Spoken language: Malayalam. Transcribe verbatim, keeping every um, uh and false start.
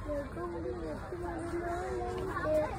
Rồi con đi ngược cái bao nó lên đẹp.